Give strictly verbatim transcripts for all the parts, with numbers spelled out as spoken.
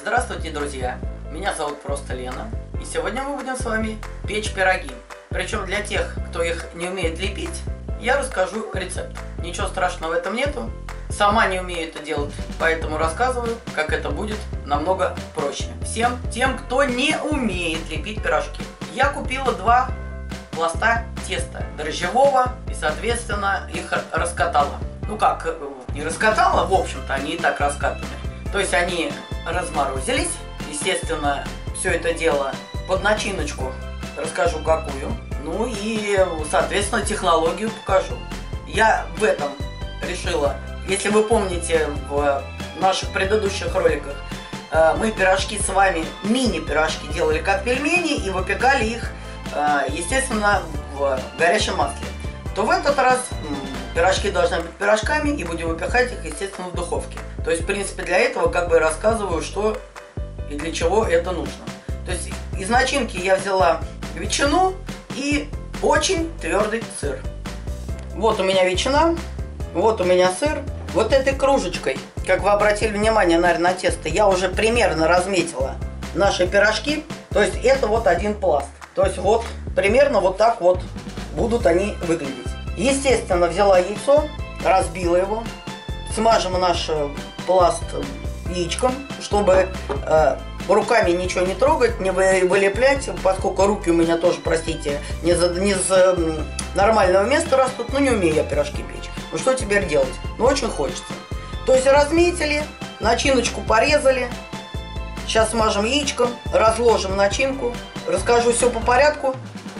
Здравствуйте, друзья! Меня зовут просто Лена, и сегодня мы будем с вами печь пироги. Причем для тех, кто их не умеет лепить, я расскажу рецепт. Ничего страшного в этом нету. Сама не умею это делать, поэтому рассказываю, как это будет намного проще. Всем тем, кто не умеет лепить пирожки. Я купила два пласта теста дрожжевого и, соответственно, их раскатала. Ну как, не раскатала, в общем-то, они и так раскатаны. То есть они разморозились. Естественно, все это дело под начиночку расскажу какую. Ну и, соответственно, технологию покажу. Я в этом решила, если вы помните, в наших предыдущих роликах мы пирожки с вами, мини-пирожки делали как пельмени и выпекали их, естественно, в горячем масле. То в этот раз пирожки должны быть пирожками и будем выпекать их, естественно, в духовке. То есть, в принципе, для этого как бы рассказываю, что и для чего это нужно. То есть, из начинки я взяла ветчину и очень твердый сыр. Вот у меня ветчина, вот у меня сыр. Вот этой кружечкой, как вы обратили внимание, наверное, на тесто, я уже примерно разметила наши пирожки. То есть, это вот один пласт. То есть, вот примерно вот так вот будут они выглядеть. Естественно, взяла яйцо, разбила его. Смажем наш пласт яичком, чтобы э, руками ничего не трогать, не вылеплять, поскольку руки у меня тоже, простите, не за, не за нормального места растут, но не умею я пирожки печь. Ну что теперь делать? Ну очень хочется. То есть разметили, начиночку порезали. Сейчас смажем яичком, разложим начинку, расскажу все по порядку.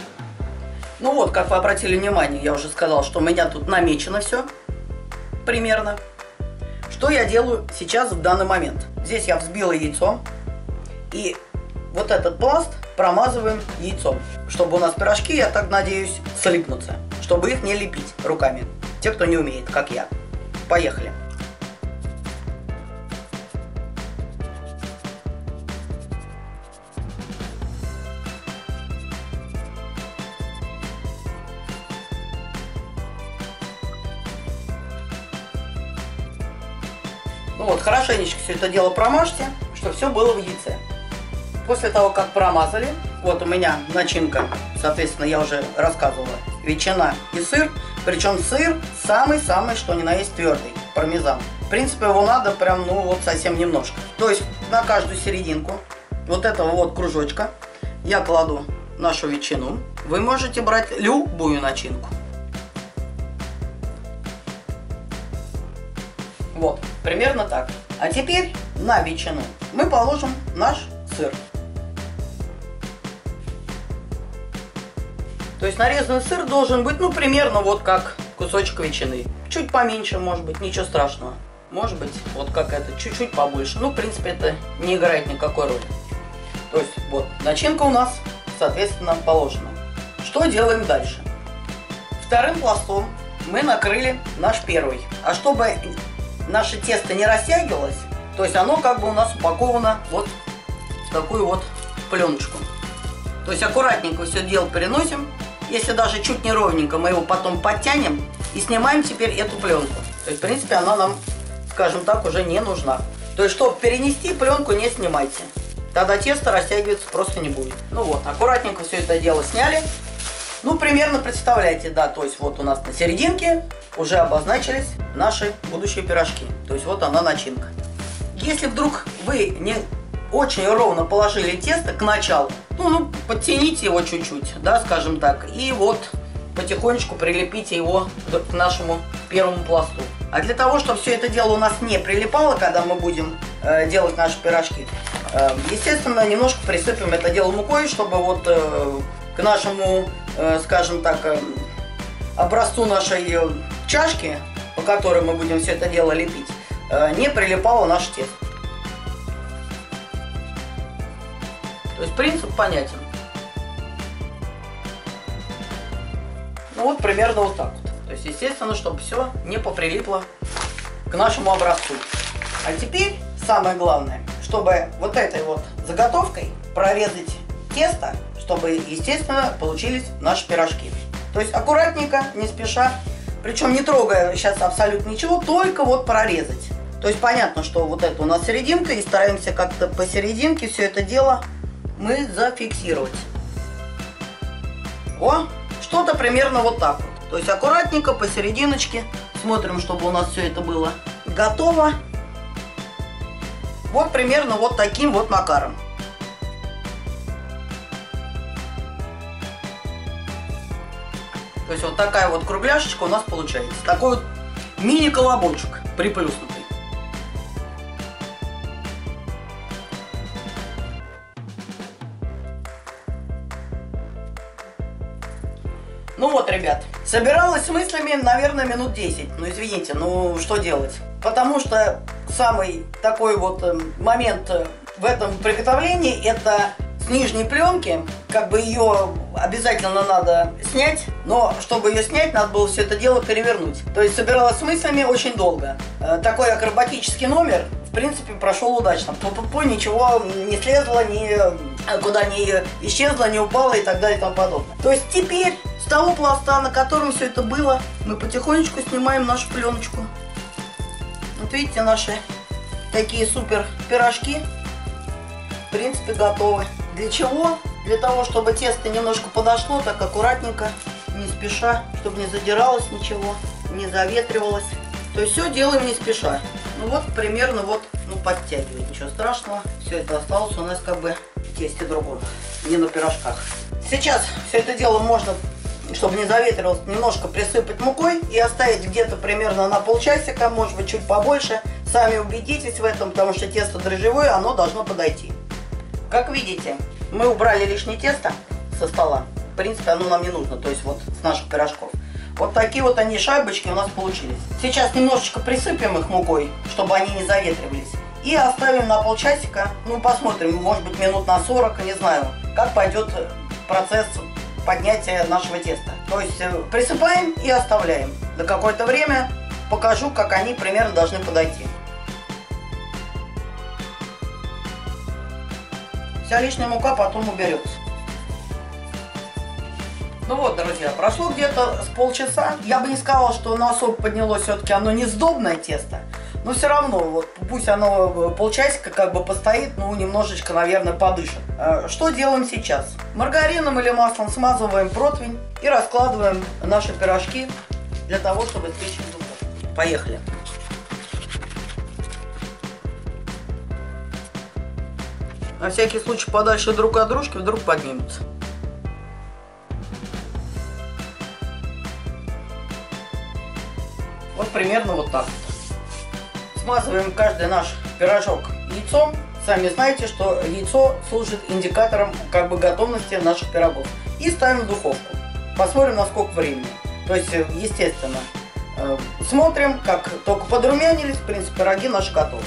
Ну вот, как вы обратили внимание, я уже сказал, что у меня тут намечено все примерно. Что я делаю сейчас в данный момент? Здесь я взбила яйцо. И вот этот пласт промазываем яйцом, чтобы у нас пирожки, я так надеюсь, слипнутся. Чтобы их не лепить руками. Те, кто не умеет, как я. Поехали. Ну вот, хорошенечко все это дело промажьте, чтобы все было в яйце. После того, как промазали, вот у меня начинка, соответственно, я уже рассказывала, ветчина и сыр. Причем сыр самый-самый, что ни на есть, твердый, пармезан. В принципе, его надо прям, ну вот, совсем немножко. То есть, на каждую серединку вот этого вот кружочка я кладу нашу ветчину. Вы можете брать любую начинку. Вот, примерно так. А теперь на ветчину мы положим наш сыр. То есть нарезанный сыр должен быть, ну, примерно вот как кусочек ветчины. Чуть поменьше, может быть, ничего страшного. Может быть, вот как это, чуть-чуть побольше. Ну, в принципе, это не играет никакой роли. То есть, вот, начинка у нас, соответственно, положена. Что делаем дальше? Вторым пластом мы накрыли наш первый. А чтобы наше тесто не растягивалось, то есть оно как бы у нас упаковано вот в такую вот пленочку. То есть аккуратненько все дело переносим. Если даже чуть не ровненько, мы его потом подтянем и снимаем теперь эту пленку. То есть, в принципе, она нам, скажем так, уже не нужна. То есть, чтобы перенести, пленку не снимайте. Тогда тесто растягиваться просто не будет. Ну вот, аккуратненько все это дело сняли. Ну, примерно представляете, да, то есть вот у нас на серединке уже обозначились наши будущие пирожки. То есть вот она начинка. Если вдруг вы не очень ровно положили тесто к началу, ну, ну подтяните его чуть-чуть, да, скажем так, и вот потихонечку прилепите его к нашему первому пласту. А для того, чтобы все это дело у нас не прилипало, когда мы будем э, делать наши пирожки, э, естественно, немножко присыпем это дело мукой, чтобы вот э, к нашему, э, скажем так, э, образцу нашей э, чашки, по которой мы будем все это дело лепить, э, не прилипало наше тесто. То есть принцип понятен. Ну вот примерно вот так вот. То есть, естественно, чтобы все не поприлипло к нашему образцу. А теперь самое главное, чтобы вот этой вот заготовкой прорезать тесто, чтобы, естественно, получились наши пирожки. То есть аккуратненько, не спеша, причем не трогая сейчас абсолютно ничего, только вот прорезать. То есть понятно, что вот это у нас серединка, и стараемся как-то посерединке все это дело мы зафиксировать. О, что-то примерно вот так вот. То есть аккуратненько посерединочке смотрим, чтобы у нас все это было готово. Вот примерно вот таким вот макаром. То есть вот такая вот кругляшечка у нас получается. Такой вот мини-колобочек приплюснутый. Ну вот, ребят, собиралась с мыслями, наверное, минут десять. Ну, извините, ну что делать? Потому что самый такой вот момент в этом приготовлении — это с нижней пленки. Как бы ее обязательно надо снять, но чтобы ее снять, надо было все это дело перевернуть. То есть собиралась с мыслями очень долго. Такой акробатический номер, в принципе, прошел удачно. По ничего не слезло, никуда не исчезло, не упало и так далее и тому подобное. То есть теперь с того пласта, на котором все это было, мы потихонечку снимаем нашу пленочку. Вот видите, наши такие супер пирожки, в принципе, готовы. Для чего? Для того, чтобы тесто немножко подошло, так аккуратненько, не спеша, чтобы не задиралось ничего, не заветривалось. То есть все делаем не спеша. Ну вот примерно вот, ну подтягивать, ничего страшного. Все это осталось у нас как бы в тесте другом, не на пирожках. Сейчас все это дело можно, чтобы не заветрилось, немножко присыпать мукой и оставить где-то примерно на полчасика, может быть чуть побольше. Сами убедитесь в этом, потому что тесто дрожжевое, оно должно подойти. Как видите, мы убрали лишнее тесто со стола. В принципе, оно нам не нужно, то есть вот с наших пирожков. Вот такие вот они шайбочки у нас получились. Сейчас немножечко присыпем их мукой, чтобы они не заветривались. И оставим на полчасика, ну посмотрим, может быть минут на сорок, не знаю, как пойдет процесс поднятия нашего теста. То есть присыпаем и оставляем. На какое-то время покажу, как они примерно должны подойти. Вся лишняя мука потом уберется. Ну вот, друзья, прошло где-то с полчаса. Я бы не сказала, что оно особо поднялось, все-таки оно не сдобное тесто. Но все равно, вот пусть оно полчасика как бы постоит, ну немножечко, наверное, подышит. Что делаем сейчас? Маргарином или маслом смазываем противень и раскладываем наши пирожки для того, чтобы испечь в духовке. Поехали. На всякий случай подальше друг от дружки, вдруг поднимутся. Вот примерно вот так. Смазываем каждый наш пирожок яйцом. Сами знаете, что яйцо служит индикатором как бы готовности наших пирогов. И ставим в духовку. Посмотрим, на сколько времени. То есть, естественно, смотрим, как только подрумянились, в принципе, пироги наши готовы.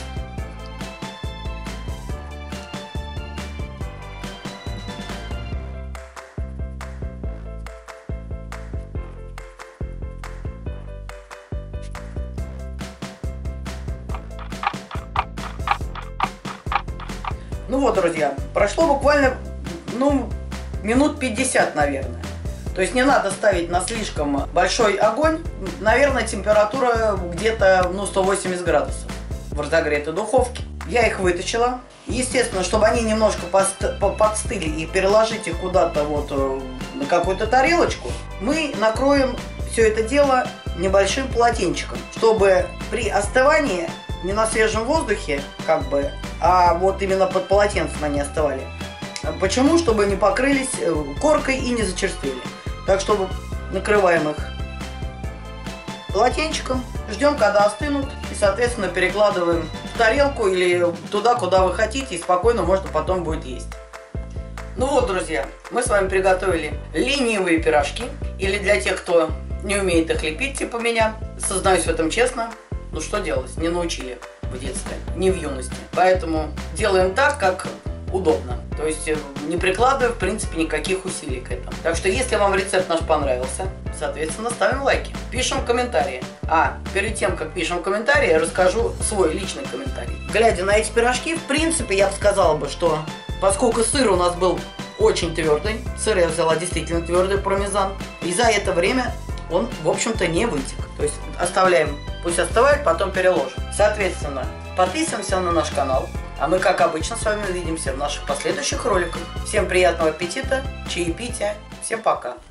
Ну вот, друзья, прошло буквально, ну, минут пятьдесят, наверное. То есть не надо ставить на слишком большой огонь. Наверное, температура где-то, ну, сто восемьдесят градусов в разогретой духовке. Я их вытащила. Естественно, чтобы они немножко подстыли и переложить их куда-то вот на какую-то тарелочку, мы накроем все это дело небольшим полотенчиком, чтобы при остывании не на свежем воздухе, как бы, а вот именно под полотенцем они остывали. Почему? Чтобы не покрылись коркой и не зачерствели. Так что накрываем их полотенчиком, ждем, когда остынут, и, соответственно, перекладываем в тарелку или туда, куда вы хотите, и спокойно можно потом будет есть. Ну вот, друзья, мы с вами приготовили ленивые пирожки, или для тех, кто не умеет их лепить, типа меня, сознаюсь в этом честно. Ну что делать, не научили в детстве, не в юности. Поэтому делаем так, как удобно. То есть не прикладывая, в принципе, никаких усилий к этому. Так что, если вам рецепт наш понравился, соответственно, ставим лайки, пишем комментарии. А перед тем, как пишем комментарии, я расскажу свой личный комментарий. Глядя на эти пирожки, в принципе, я бы сказала бы, что поскольку сыр у нас был очень твердый, сыр я взяла действительно твердый пармезан, и за это время он, в общем-то, не вытек. То есть оставляем Пусть остывает, потом переложим. Соответственно, подписываемся на наш канал. А мы, как обычно, с вами увидимся в наших последующих роликах. Всем приятного аппетита, чаепития. Всем пока.